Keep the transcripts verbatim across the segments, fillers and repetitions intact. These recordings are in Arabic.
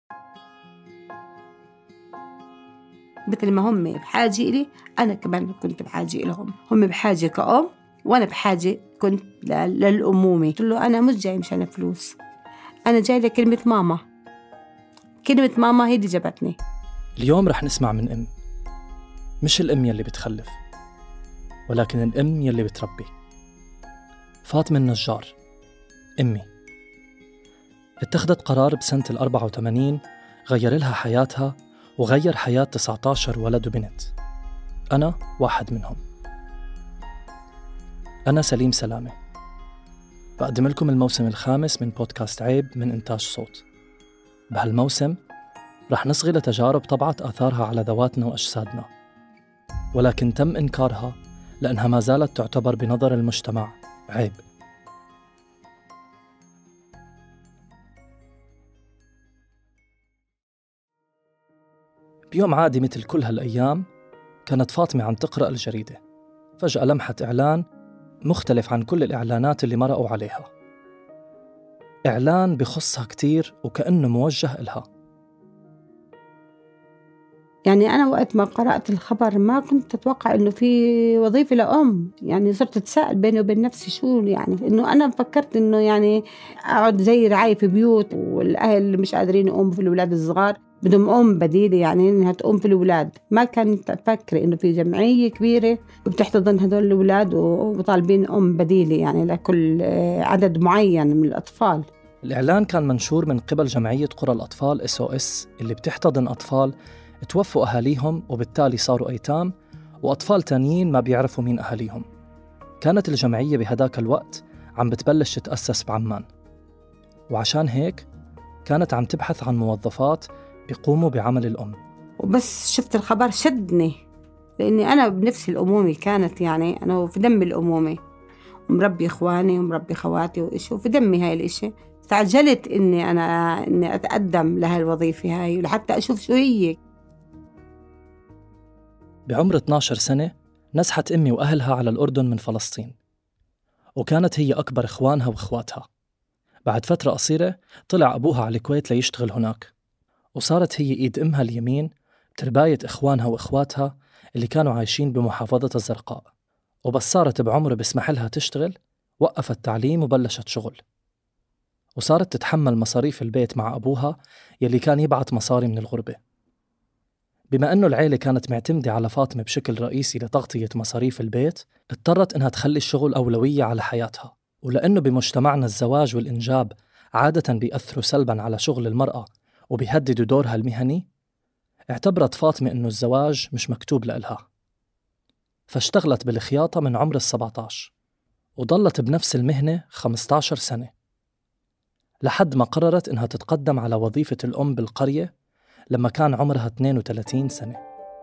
مثل ما هم بحاجة إلي أنا كمان كنت بحاجة لهم. هم بحاجة كأم وأنا بحاجة كنت للأمومة. قلت له أنا مش جاي مشان فلوس، أنا جاي لكلمة ماما. كلمة ماما هي اللي جابتني. اليوم رح نسمع من أم، مش الأم يلي بتخلف، ولكن الأم يلي بتربي. فاطمة النجار أمي اتخذت قرار بسنة الأربعة وثمانين غير لها حياتها وغير حياة تسعة عشر ولد وبنت. أنا واحد منهم. أنا سليم سلامة، بقدم لكم الموسم الخامس من بودكاست عيب من إنتاج صوت. بهالموسم رح نصغي لتجارب طبعت آثارها على ذواتنا وأجسادنا، ولكن تم إنكارها لأنها ما زالت تعتبر بنظر المجتمع عيب. بيوم عادي مثل كل هالأيام كانت فاطمة عم تقرأ الجريدة، فجأة لمحت إعلان مختلف عن كل الإعلانات اللي مرقوا عليها. إعلان بخصها كتير وكأنه موجه إلها. يعني أنا وقت ما قرأت الخبر ما كنت أتوقع إنه في وظيفة لأم. يعني صرت أتساءل بيني وبين نفسي شو يعني، إنه أنا فكرت إنه يعني أقعد زي رعاية في بيوت والأهل مش قادرين يقوموا في الأولاد الصغار، بدهم أم بديلة يعني إنها تقوم في الأولاد. ما كنت أفكر إنه في جمعية كبيرة وبتحتضن هدول الأولاد وطالبين أم بديلة يعني لكل عدد معين من الأطفال. الإعلان كان منشور من قبل جمعية قرى الأطفال إس أو إس اللي بتحتضن أطفال توفوا أهاليهم وبالتالي صاروا أيتام، وأطفال تانيين ما بيعرفوا مين أهاليهم. كانت الجمعية بهداك الوقت عم بتبلش تتأسس بعمان، وعشان هيك كانت عم تبحث عن موظفات بيقوموا بعمل الأم. وبس شفت الخبر شدني، لأني أنا بنفسي الأمومة كانت يعني أنا في دمي الأمومة، ومربي إخواني ومربي خواتي وإشي وفي دمي هاي الإشي. استعجلت إني أنا إني أتقدم لها الوظيفة هاي ولحتى أشوف شو هي. بعمر اثني عشر سنة نزحت أمي وأهلها على الأردن من فلسطين، وكانت هي أكبر إخوانها وإخواتها. بعد فترة قصيرة طلع أبوها على الكويت ليشتغل هناك، وصارت هي إيد أمها اليمين ترباية إخوانها وإخواتها اللي كانوا عايشين بمحافظة الزرقاء. وبس صارت بعمر بسمح لها تشتغل وقفت تعليم وبلشت شغل، وصارت تتحمل مصاريف البيت مع أبوها يلي كان يبعت مصاري من الغربة. بما أنه العيلة كانت معتمدة على فاطمة بشكل رئيسي لتغطية مصاريف البيت، اضطرت إنها تخلي الشغل أولوية على حياتها. ولأنه بمجتمعنا الزواج والإنجاب عادة بيأثروا سلباً على شغل المرأة وبيهددوا دورها المهني، اعتبرت فاطمة إنه الزواج مش مكتوب لإلها، فاشتغلت بالخياطة من عمر السبعة عشر وضلت بنفس المهنة خمسة عشر سنة لحد ما قررت إنها تتقدم على وظيفة الأم بالقرية لما كان عمرها اثنين وثلاثين سنة.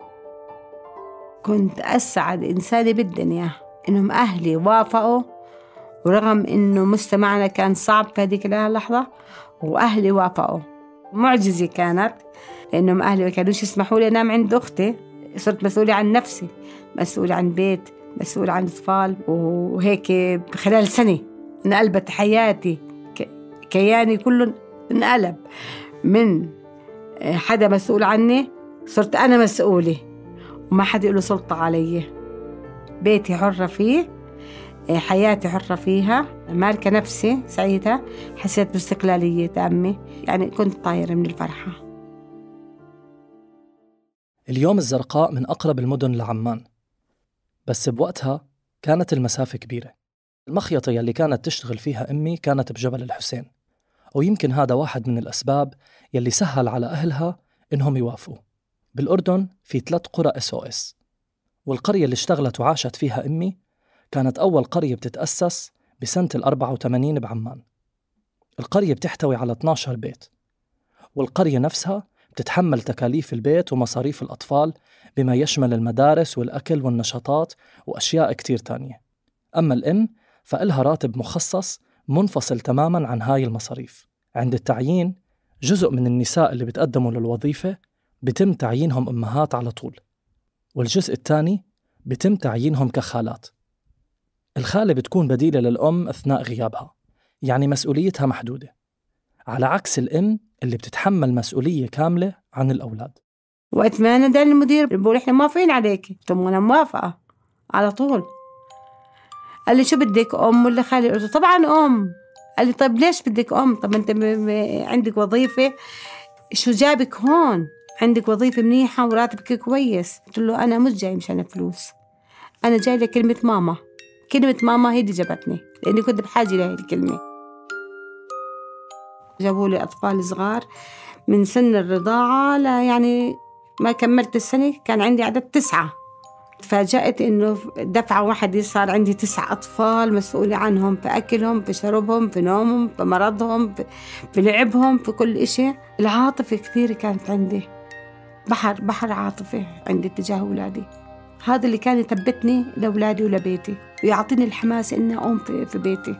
كنت أسعد إنسانة بالدنيا إنهم أهلي وافقوا، ورغم إنه مجتمعنا كان صعب في هذيك اللحظة وأهلي وافقوا. معجزة كانت، لأنهم أهلي ما كانوش يسمحوا لي أنام عند أختي. صرت مسؤولة عن نفسي، مسؤولة عن بيت، مسؤولة عن أطفال، وهيك خلال سنة انقلبت حياتي، كياني كله انقلب. من حدا مسؤول عني صرت أنا مسؤولة وما حدا له سلطة علي. بيتي حرة فيه، حياتي حرة فيها، مالكة نفسي. ساعتها حسيت باستقلالية تامة، يعني كنت طايرة من الفرحة. اليوم الزرقاء من أقرب المدن لعمان، بس بوقتها كانت المسافة كبيرة. المخيطة يلي كانت تشتغل فيها أمي كانت بجبل الحسين، ويمكن هذا واحد من الأسباب يلي سهل على أهلها إنهم يوافقوا. بالأردن في ثلاث قرى إس أو إس، والقرية اللي اشتغلت وعاشت فيها أمي كانت أول قرية بتتأسس بسنة الأربعة وثمانين بعمان. القرية بتحتوي على اثني عشر بيت، والقرية نفسها بتتحمل تكاليف البيت ومصاريف الأطفال بما يشمل المدارس والأكل والنشاطات وأشياء كتير تانية. أما الأم فإلها راتب مخصص منفصل تماماً عن هاي المصاريف. عند التعيين جزء من النساء اللي بتقدموا للوظيفة بتم تعيينهم أمهات على طول، والجزء الثاني بتم تعيينهم كخالات. الخالة بتكون بديلة للأم أثناء غيابها، يعني مسؤوليتها محدودة. على عكس الأم اللي بتتحمل مسؤولية كاملة عن الأولاد. وقت ما نادى المدير بقول إحنا موافقين عليك، قلت له أنا موافقة على طول. قال لي شو بدك أم ولا خالي؟ قلت له طبعا أم. قال لي طيب ليش بدك أم؟ طب أنت عندك وظيفة، شو جابك هون؟ عندك وظيفة منيحة وراتبك كويس. قلت له أنا مش جاي مشان فلوس، أنا جاي لكلمة ماما. كلمة ماما هي اللي جابتني، لأني كنت بحاجة لهي الكلمة. جابوا لي أطفال صغار من سن الرضاعة لا يعني ما كملت السنة، كان عندي عدد تسعة. تفاجأت إنه دفعة واحدة صار عندي تسع أطفال مسؤولة عنهم، في أكلهم، في شربهم، في نومهم، في مرضهم، في, في لعبهم، في كل إشي. العاطفة كثير كانت عندي، بحر بحر عاطفة عندي تجاه أولادي. هذا اللي كان يثبتني لأولادي ولبيتي ويعطيني الحماس إني أقوم في, في بيتي.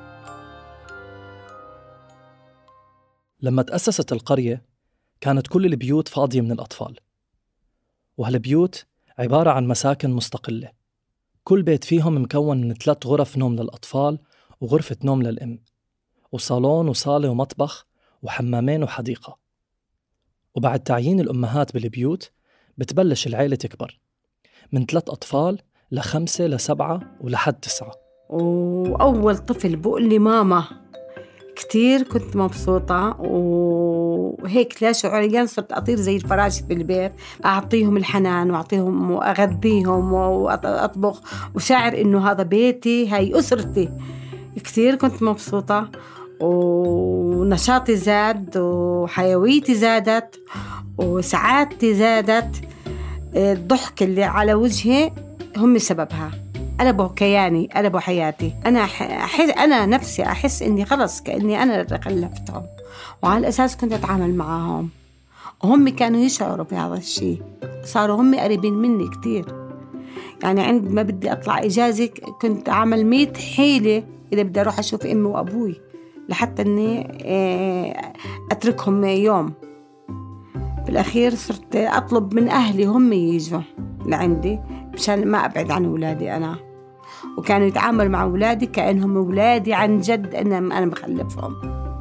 لما تأسست القرية كانت كل البيوت فاضية من الأطفال، وهالبيوت عبارة عن مساكن مستقلة، كل بيت فيهم مكون من ثلاث غرف نوم للأطفال وغرفة نوم للأم، وصالون وصالة ومطبخ وحمامين وحديقة. وبعد تعيين الأمهات بالبيوت بتبلش العيلة تكبر من ثلاث أطفال لخمسة لسبعة ولحد تسعة. وأول طفل بقول لي ماما كتير كنت مبسوطة، وهيك لا شعوريا صرت أطير زي الفراشة في البيت، أعطيهم الحنان وأعطيهم وأغذيهم وأطبخ وشاعر إنه هذا بيتي، هاي أسرتي. كتير كنت مبسوطة ونشاطي زاد وحيويتي زادت وسعادتي زادت. الضحك اللي على وجهي هم سببها، قلبوا كياني، قلبوا حياتي. أنا أحس أنا نفسي أحس إني خلص كأني أنا اللي خلفتهم، وعلى الأساس كنت أتعامل معهم وهم كانوا يشعروا بهذا الشيء. صاروا هم قريبين مني كتير، يعني عندما بدي أطلع إجازة كنت أعمل مية حيلة إذا بدي أروح أشوف أمي وأبوي لحتى إني أتركهم يوم. بالأخير صرت أطلب من أهلي هم يجوا لعندي مشان ما أبعد عن أولادي أنا، وكانوا يتعاملوا مع أولادي كأنهم أولادي عن جد، أنا أنا بخلفهم.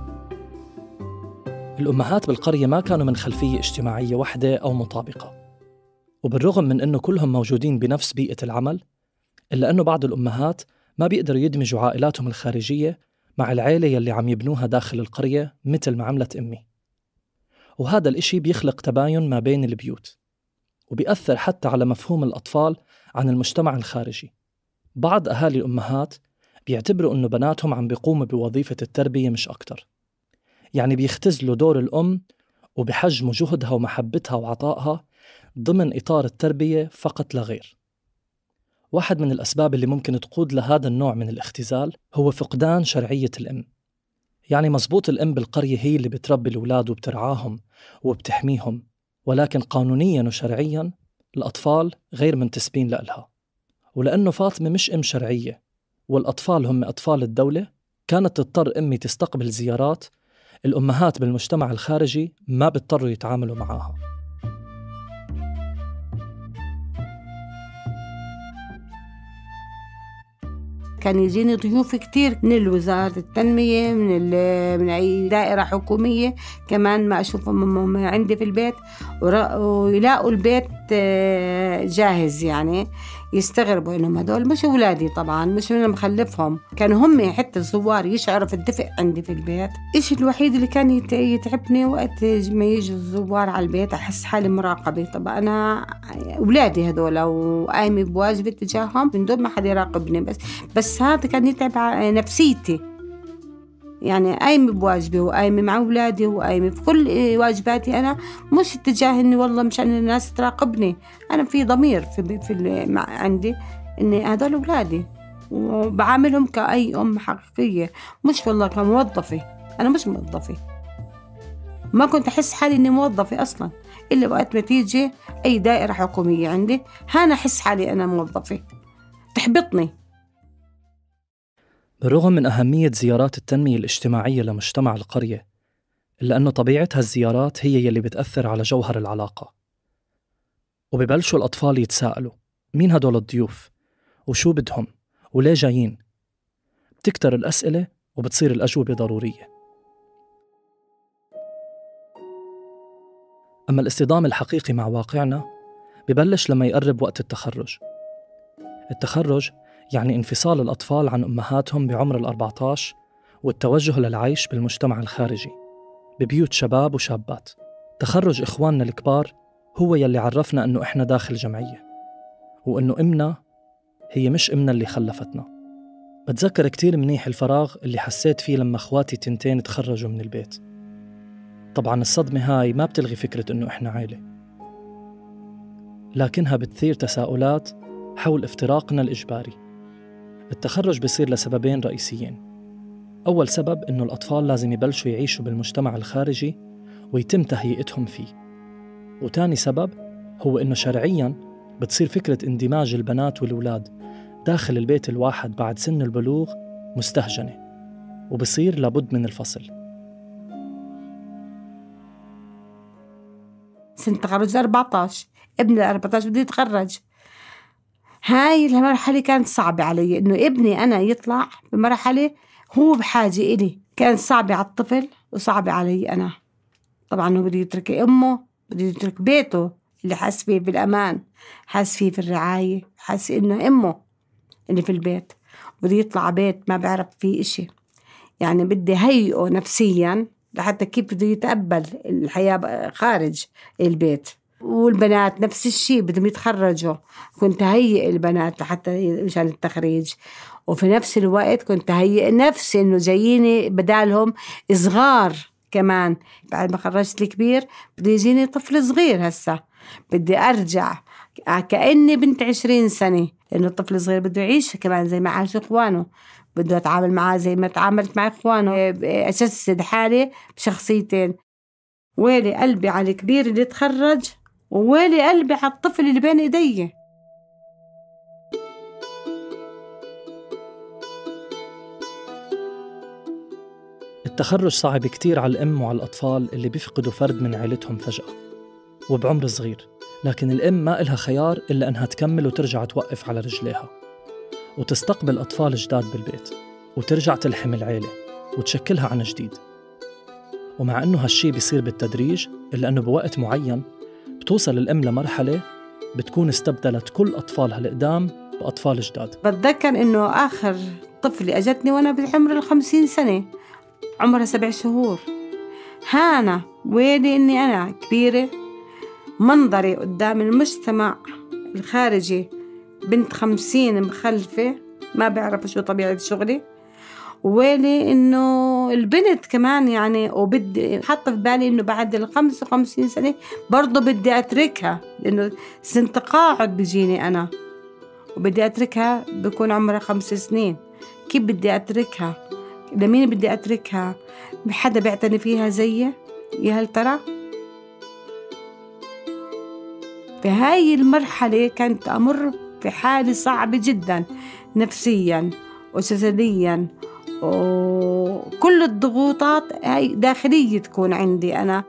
الأمهات بالقرية ما كانوا من خلفية اجتماعية واحدة أو مطابقة، وبالرغم من أنه كلهم موجودين بنفس بيئة العمل، إلا أنه بعض الأمهات ما بيقدروا يدمجوا عائلاتهم الخارجية مع العيلة يلي عم يبنوها داخل القرية مثل ما عملت أمي. وهذا الإشي بيخلق تباين ما بين البيوت، وبيأثر حتى على مفهوم الأطفال عن المجتمع الخارجي. بعض أهالي الأمهات بيعتبروا أنه بناتهم عم بيقوموا بوظيفة التربية مش أكتر، يعني بيختزلوا دور الأم وبحجموا جهدها ومحبتها وعطائها ضمن إطار التربية فقط لا غير. واحد من الأسباب اللي ممكن تقود لهذا النوع من الاختزال هو فقدان شرعية الأم. يعني مزبوط الأم بالقرية هي اللي بتربي الأولاد وبترعاهم وبتحميهم، ولكن قانونياً وشرعياً الأطفال غير منتسبين لها. ولأنه فاطمة مش أم شرعية والأطفال هم أطفال الدولة، كانت تضطر أمي تستقبل زيارات الأمهات بالمجتمع الخارجي ما بيضطروا يتعاملوا معها. كان يجيني ضيوف كتير من وزارة التنمية، من من أي دائرة حكومية كمان ما أشوفهم عندي في البيت، ويلاقوا البيت جاهز، يعني يستغربوا إنهم هدول مش أولادي طبعاً، مش أنا مخلفهم. كانوا هم حتى الزوار يشعروا في الدفء عندي في البيت. إيش الوحيد اللي كان يتعبني وقت ما يجوا الزوار على البيت أحس حالي مراقبة. طب أنا أولادي هدول وقايمة بواجبي تجاههم من دون ما حد يراقبني، بس بس هذا كان يتعب نفسيتي. يعني قايمة بواجبي وقايمة مع أولادي وقايمة في كل واجباتي أنا، مش اتجاه إني والله مشان الناس تراقبني. أنا في ضمير في في عندي إني هذول أولادي وبعاملهم كأي أم حقيقية، مش والله كموظفة. أنا مش موظفة، ما كنت أحس حالي إني موظفة أصلاً إلا وقت ما تيجي أي دائرة حكومية عندي، هانا أحس حالي أنا موظفة، تحبطني. بالرغم من أهمية زيارات التنمية الاجتماعية لمجتمع القرية، إلا أنه طبيعة هالزيارات هي يلي بتأثر على جوهر العلاقة. وببلشوا الأطفال يتساءلوا مين هدول الضيوف؟ وشو بدهم؟ وليه جايين؟ بتكتر الأسئلة وبتصير الأجوبة ضرورية. أما الاصطدام الحقيقي مع واقعنا ببلش لما يقرب وقت التخرج. التخرج يعني انفصال الأطفال عن أمهاتهم بعمر الأربعة عشر والتوجه للعيش بالمجتمع الخارجي ببيوت شباب وشابات. تخرج إخواننا الكبار هو يلي عرفنا أنه إحنا داخل جمعية، وأنه إمنا هي مش إمنا اللي خلفتنا. بتذكر كتير منيح الفراغ اللي حسيت فيه لما أخواتي تنتين تخرجوا من البيت. طبعاً الصدمة هاي ما بتلغي فكرة أنه إحنا عائلة، لكنها بتثير تساؤلات حول افتراقنا الإجباري. التخرج بيصير لسببين رئيسيين. أول سبب إنه الأطفال لازم يبلشوا يعيشوا بالمجتمع الخارجي ويتم تهيئتهم فيه، وتاني سبب هو إنه شرعياً بتصير فكرة اندماج البنات والأولاد داخل البيت الواحد بعد سن البلوغ مستهجنة، وبصير لابد من الفصل. سنة تخرج أربعة عشر، ابني أربعة عشر بده يتخرج. هاي المرحلة كانت صعبة علي، إنه ابني أنا يطلع بمرحلة هو بحاجة إلي. كانت صعبة على الطفل وصعبة علي أنا. طبعاً هو بده يترك أمه، بده يترك بيته اللي حاس فيه بالأمان، حاس فيه في الرعاية، حاس إنه أمه اللي في البيت، بده يطلع بيت ما بعرف فيه إشي. يعني بدي هيئه نفسياً لحتى كيف بده يتقبل الحياة خارج البيت. والبنات نفس الشيء بدهم يتخرجوا، كنت هيئ البنات لحتى مشان التخريج، وفي نفس الوقت كنت هيئ نفسي إنه جاييني بدالهم صغار كمان. بعد ما خرجت الكبير بده يجيني طفل صغير، هسا بدي أرجع كأني بنت عشرين سنة، لأنه الطفل الصغير بده يعيش كمان زي ما عاش إخوانه، بده أتعامل معاه زي ما تعاملت مع إخوانه، أجسد حالي بشخصيتين. ويلي قلبي على الكبير اللي تخرج، وويلي قلبي على الطفل اللي بين إيدي. التخرج صعب كتير على الأم وعلى الأطفال اللي بيفقدوا فرد من عائلتهم فجأة وبعمر صغير، لكن الأم ما إلها خيار إلا أنها تكمل وترجع توقف على رجليها وتستقبل أطفال جداد بالبيت وترجع تلحم العيلة وتشكلها عن جديد. ومع أنه هالشي بيصير بالتدريج، إلا أنه بوقت معين بتوصل الأم لمرحلة بتكون استبدلت كل أطفالها القدام بأطفال جداد. بتذكر إنه آخر طفلي أجتني وأنا بعمر الخمسين سنة، عمرها سبع شهور. هانا ويلي إني أنا كبيرة، منظري قدام المجتمع الخارجي بنت خمسين مخلفة ما بعرف شو طبيعة شغلي. ويلي إنه البنت كمان يعني، وبدي حط في بالي إنه بعد الخمسة وخمسين سنة برضو بدي أتركها، لأنه سن تقاعد بيجيني أنا وبدي أتركها، بكون عمرها خمس سنين. كيف بدي أتركها؟ لمين بدي أتركها؟ حدا بيعتني فيها زيي؟ يا هل ترى؟ في هاي المرحلة كانت أمر في حالة صعبة جدا نفسيا وجسديا، وكل الضغوطات هاي داخلية تكون عندي أنا.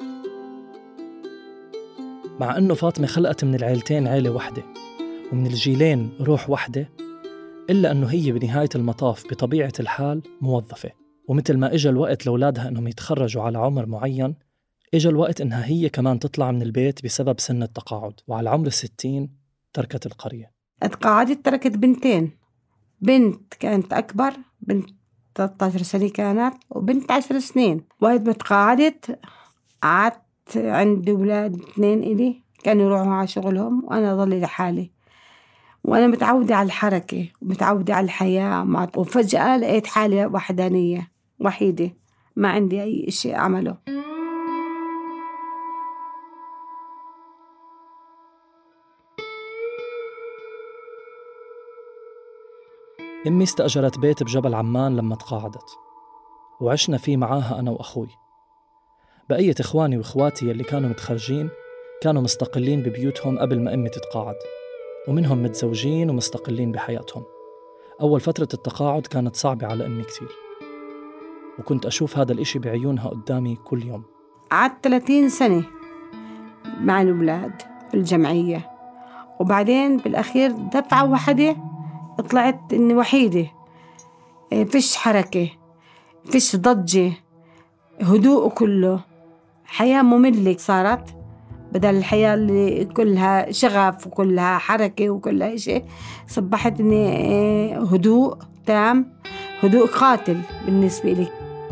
مع أنه فاطمة خلقت من العيلتين عيلة واحدة ومن الجيلين روح واحدة، إلا أنه هي بنهاية المطاف بطبيعة الحال موظفة. ومثل ما إجا الوقت لأولادها أنهم يتخرجوا على عمر معين، إجا الوقت إنها هي كمان تطلع من البيت بسبب سن التقاعد، وعلى عمر الستين تركت القرية. اتقاعدت، تركت بنتين، بنت كانت أكبر، بنت ثلاثة عشر سنة كانت، وبنت عشر سنين. وقت ما تقاعدت قعدت عندي أولاد اثنين إلي كانوا يروحوا على شغلهم وأنا ضلي لحالي، وأنا متعودة على الحركة ومتعودة على الحياة. وفجأة لقيت حالي وحدانية وحيدة، ما عندي أي شيء أعمله. أمي استأجرت بيت بجبل عمان لما تقاعدت، وعشنا فيه معاها أنا وأخوي. بقية إخواني وإخواتي اللي كانوا متخرجين كانوا مستقلين ببيوتهم قبل ما أمي تتقاعد، ومنهم متزوجين ومستقلين بحياتهم. أول فترة التقاعد كانت صعبة على أمي كتير، وكنت أشوف هذا الإشي بعيونها قدامي كل يوم. قعدت ثلاثين سنة مع الأولاد في الجمعية، وبعدين بالأخير دفعة واحدة طلعت إني وحيدة، فيش حركة، فيش ضجة، هدوء كله، حياة مملة صارت. بدل الحياة اللي كلها شغف وكلها حركة وكلها شيء، صبحت إني هدوء تام، هدوء قاتل بالنسبة لي.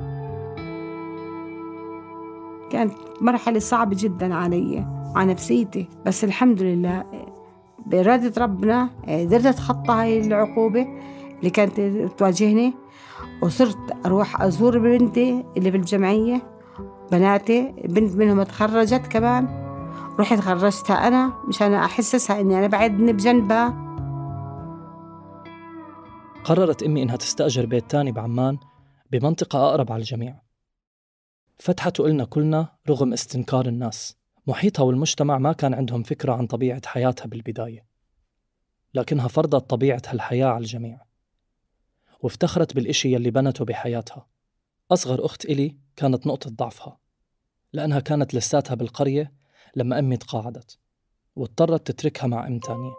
كانت مرحلة صعبة جدا علي وعلى نفسيتي، بس الحمد لله بإرادة ربنا قدرت أتخطى هاي العقوبة اللي كانت تواجهني، وصرت أروح أزور بنتي اللي في الجمعية، بناتي بنت منهم تخرجت كمان، رحت خرجتها أنا مشان أحسسها إني أنا بعدني بجنبها. قررت أمي إنها تستأجر بيت تاني بعمان بمنطقة أقرب على الجميع. فتحته إلنا كلنا رغم استنكار الناس. محيطها والمجتمع ما كان عندهم فكرة عن طبيعة حياتها بالبداية، لكنها فرضت طبيعة هالحياة على الجميع، وافتخرت بالإشي يلي بنته بحياتها. أصغر أخت إلي كانت نقطة ضعفها، لأنها كانت لساتها بالقرية لما أمي تقاعدت، واضطرت تتركها مع أم تانية.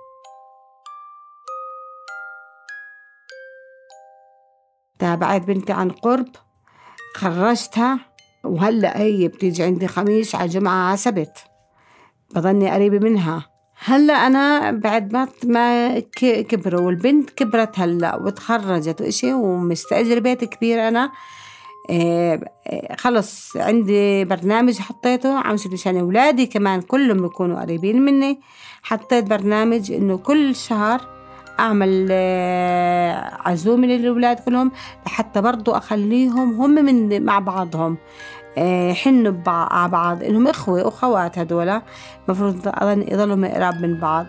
تابعت بنتي عن قرب، خرجتها، وهلأ هي بتيجي عندي خميس على جمعة على سبت، بظني قريبة منها. هلأ أنا بعد ما ما كبروا والبنت كبرت هلأ وتخرجت وإشي ومستأجر بيت كبير، أنا إيه خلص عندي برنامج حطيته عمشت مشان أولادي كمان كلهم يكونوا قريبين مني. حطيت برنامج إنه كل شهر أعمل عزومة للأولاد كلهم، لحتى برضو أخليهم هم من مع بعضهم حنوا مع بعض، إنهم إخوة وأخوات، هدولا مفروض يضلوا قراب من بعض.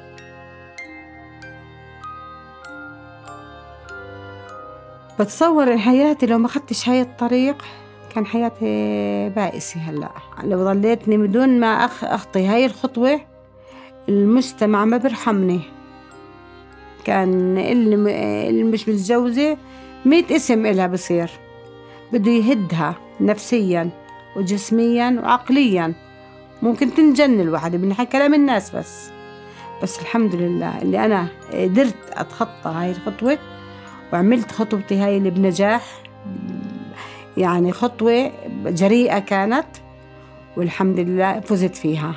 بتصور حياتي لو ما أخذتش هاي الطريق كان حياتي بائسة. هلأ لو ظليتني بدون ما أخ أخطي هاي الخطوة المجتمع ما برحمني. كان اللي مش متجوزة ميت اسم إلها بصير، بده يهدها نفسيا وجسميا وعقليا، ممكن تنجن الواحد من حكي كلام الناس. بس بس الحمد لله اللي أنا قدرت أتخطى هاي الخطوة وعملت خطوتي هاي اللي بنجاح، يعني خطوة جريئة كانت، والحمد لله فزت فيها.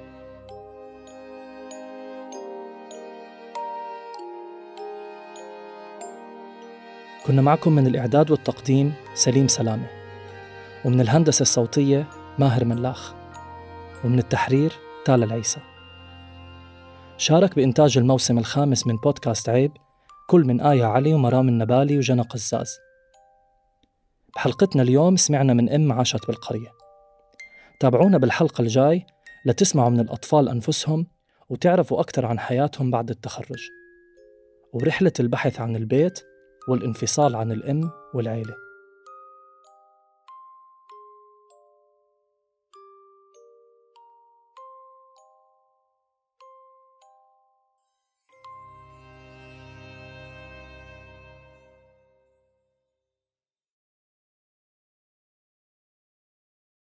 كنا معكم من الإعداد والتقديم سليم سلامة، ومن الهندسة الصوتية ماهر ملاخ، ومن التحرير تالا العيسى. شارك بإنتاج الموسم الخامس من بودكاست عيب كل من آية علي ومرام النبالي وجنى قزاز. بحلقتنا اليوم سمعنا من أم عاشت بالقرية. تابعونا بالحلقة الجاي لتسمعوا من الأطفال أنفسهم وتعرفوا أكثر عن حياتهم بعد التخرج ورحلة البحث عن البيت والانفصال عن الأم والعيلة.